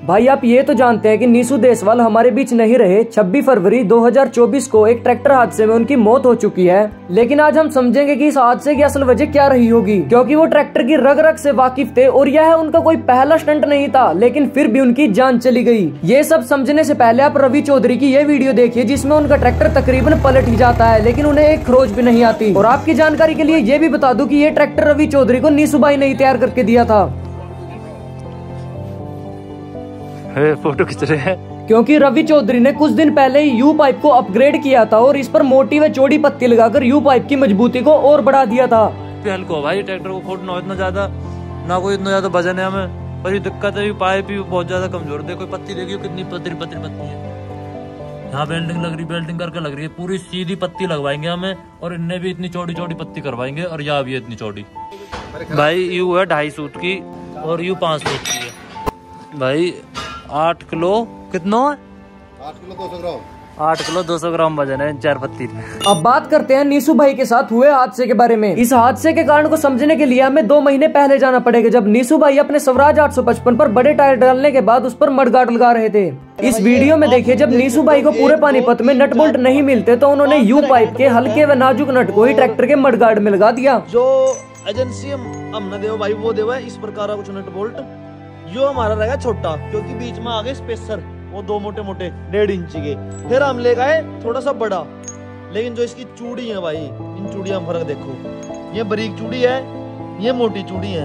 भाई आप ये तो जानते हैं कि नीसू देसवाल हमारे बीच नहीं रहे। 26 फरवरी 2024 को एक ट्रैक्टर हादसे में उनकी मौत हो चुकी है। लेकिन आज हम समझेंगे कि इस हादसे की असल वजह क्या रही होगी, क्योंकि वो ट्रैक्टर की रग रग से वाकिफ थे और यह उनका कोई पहला स्टंट नहीं था, लेकिन फिर भी उनकी जान चली गई। ये सब समझने से पहले आप रवि चौधरी की ये वीडियो देखिए, जिसमें उनका ट्रैक्टर तकरीबन पलट ही जाता है, लेकिन उन्हें एक खरोच भी नहीं आती। और आपकी जानकारी के लिए ये भी बता दूं कि ये ट्रैक्टर रवि चौधरी को नीसू भाई ने तैयार करके दिया था। फोटो खींच रहे हैं क्योंकि रवि चौधरी ने कुछ दिन पहले ही यू पाइप को अपग्रेड किया था और इस पर मोटी व चौड़ी पत्ती लगाकर यू पाइप की मजबूती को और बढ़ा दिया था। हल्का भाई ट्रैक्टर को खोटना इतना ज्यादा ना, कोई इतना ज्यादा वजन है हमें, पर ये दिक्कत है पाइप भी बहुत ज्यादा कमजोर। देखो पत्ती देखिए कितनी पतली पतली पत्ती है। यहाँ बेल्डिंग लग रही, बेल्डिंग करके लग रही है, पूरी सीधी पत्ती लगवाएंगे हमें, और इनने भी इतनी चौड़ी चौड़ी पत्ती करवाएंगे, और यहाँ भी इतनी चौड़ी। भाई यू है 2.5 सूत की और यू 5 सूत की है। भाई 8 किलो कितना है? 8 किलो 200 ग्राम। 8 किलो 200 ग्राम वजन है 4 पत्ती में। अब बात करते हैं नीसू भाई के साथ हुए हादसे के बारे में। इस हादसे के कारण को समझने के लिए हमें 2 महीने पहले जाना पड़ेगा, जब नीसू भाई अपने स्वराज 855 पर बड़े टायर डालने के बाद उस पर मडगार्ड लगा रहे थे। इस वीडियो में देखिए, जब नीसू भाई को पूरे पानीपत में नट बोल्ट नहीं मिलते तो उन्होंने यू पाइप के हल्के व नाजुक नट को ही ट्रैक्टर के मडगार्ड में लगा दिया। जो एजेंसी हम न देव भाई वो देवा इस प्रकार का कुछ नट बोल्ट, जो हमारा रहेगा छोटा, क्योंकि बीच में आगे स्पेसर वो 2 मोटे मोटे 1.5 इंच के, फिर हम ले गए थोड़ा सा बड़ा। लेकिन जो इसकी चूड़ी है भाई, इन चूड़ियों में फर्क देखो, ये बारीक चूड़ी है, ये मोटी चूड़ी है,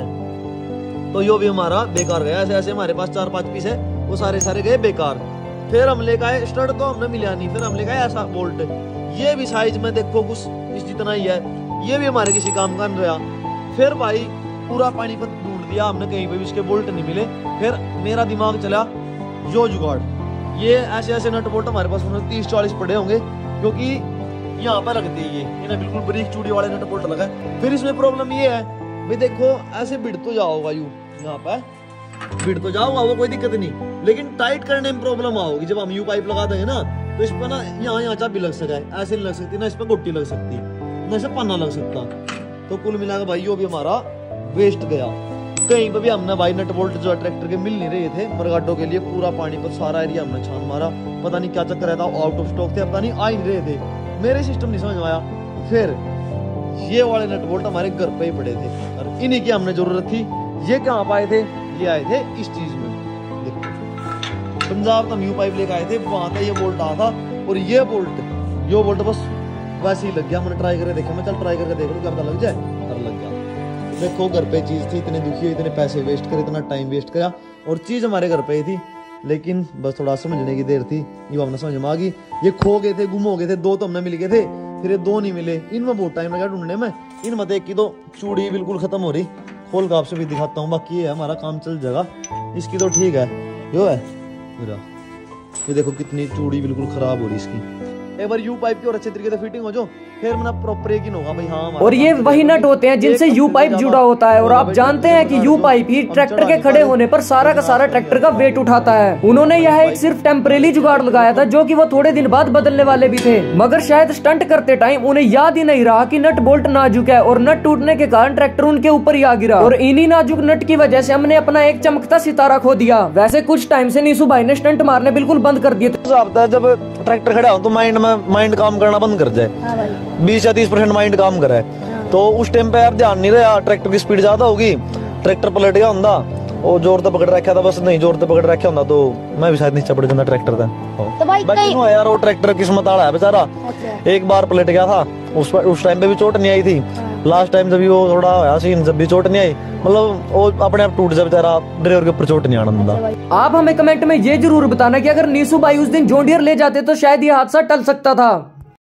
तो यो भी हमारा बेकार गया। ऐसे ऐसे हमारे पास 4-5 पीस है, वो सारे गए बेकार। फिर हम ले गए स्टड, तो हमने मिला नहीं, फिर हम ले गए ऐसा बोल्ट, ये भी साइज में देखो कुछ इस जितना ही है, ये भी हमारे किसी काम का नहीं रहा। फिर भाई पूरा पानीपत ढूंढ दिया हमने, कहीं पे भी इसके बोल्ट नहीं मिले। फिर मेरा दिमाग चला यो जुगाड़, ये ऐसे ऐसे नट बोल्ट हमारे पास 30-40 पड़े होंगे, क्योंकि यहाँ पर लगते ही ये इन्हें बिल्कुल बारीक चूड़ी वाले नट बोल्ट लगा। फिर इसमें प्रॉब्लम ये है भाई, देखो ऐसे बिड़ तो जाओगा यू, यहाँ पर बिड़ तो जाओगा वो कोई दिक्कत नहीं, लेकिन टाइट करने में प्रॉब्लम आओगी। जब हम यू पाइप लगा देंगे ना, तो इस पर ना यहाँ चाबी लग सका है, ऐसे नहीं लग सकती ना, इस पर गोटी लग सकती ना, इस पर पन्ना लग सकता। तो कुल मिलाकर भाई यो भी हमारा वेस्ट गया। कहीं पे भी हमने भाई नट बोल्ट जो ट्रैक्टर के मिल नहीं रहे थे मरगाडो के लिए, पूरा पानी पर सारा एरिया हमने छान मारा, पता नहीं क्या चक्कर था, आउट ऑफ स्टॉक थे, पता नहीं आ ही नहीं रहे थे, मेरे सिस्टम नहीं समझ में आया। फिर ये वाले नट बोल्ट हमारे घर पे ही पड़े थे और इन्हीं की हमने जरूरत थी। ये कहाँ पाए थे? ये आए थे इस चीज में, देखो पंजाब तक यू पाइप लेके आए थे, वहां था ये बोल्ट आया था, और ये बोल्ट बस वैसे ही लग गया। मैंने ट्राई करके देखा, मैं चल ट्राई करके देख लूं क्या पता लग जाए, और लग गया। देखो घर पे चीज थी, इतने दुखी हुए, इतने पैसे वेस्ट करे, इतना टाइम वेस्ट करा, और चीज हमारे घर पे ही थी, लेकिन बस थोड़ा समझने की देर थी, ये हमने समझ में आ गई। ये खो गए थे, गुम हो गए थे, 2 तो हमने मिल गए थे, फिर ये 2 नहीं मिले। इनमें बहुत टाइम लगा ढूंढने में। इनमें एक की तो चूड़ी बिल्कुल खत्म हो रही, खोल का आपसे भी दिखाता हूँ, बाकी ये हमारा काम चल जाएगा। इसकी तो ठीक है, यो है पूरा, ये देखो कितनी चूड़ी बिल्कुल खराब हो रही इसकी। एक बार यू पाइप की और अच्छे तरीके से फिटिंग हो जाओ, फिर मेरा प्रॉपर यकीन होगा भाई हाँ। और ये वही नट होते हैं जिनसे यू पाइप जुड़ा होता है, और आप जानते हैं कि यू पाइप ही ट्रैक्टर के खड़े होने पर सारा का सारा ट्रैक्टर का वेट उठाता है। उन्होंने यह एक सिर्फ टेम्परेरी जुगाड़ लगाया था, जो कि वो थोड़े दिन बाद बदलने वाले भी थे, मगर शायद स्टंट करते टाइम उन्हें याद ही नहीं रहा कि नट बोल्ट नाजुक है, और नट टूटने के कारण ट्रैक्टर उनके ऊपर ही आ गिरा, और इन्हीं नाजुक नट की वजह से हमने अपना एक चमकता सितारा खो दिया। वैसे कुछ टाइम से नीसू भाई ने स्टंट मारने बिल्कुल बंद कर दिए थे। जब ट्रैक्टर खड़ा हो तो माइंड काम करना बंद कर जाए, 20 या 30% माइंड काम करे, तो उस टाइम पे यार ध्यान नहीं रहा, ट्रैक्टर की स्पीड ज्यादा होगी, ट्रैक्टर पलट गया होंदा, और जोर तो पकड़ रखा था, बस नहीं जोर तो पकड़ रखा होंदा तो मैं भी शायद नीचे पड़ जाता ट्रैक्टर था। तो भाई यार वो ट्रैक्टर किस्मत वाला है बेचारा, एक बार पलट गया था, उस टाइम पे भी चोट नहीं आई थी। लास्ट टाइम जब वो थोड़ा होया सीन, जब भी चोट नहीं आई, मतलब वो अपने आप टूट जाए बेचारा, ड्राइवर के ऊपर चोट नहीं आना। आप हमें कमेंट में ये जरूर बताना कि अगर नीसू भाई उस दिन जॉन डियर ले जाते तो शायद ये हादसा टल सकता था।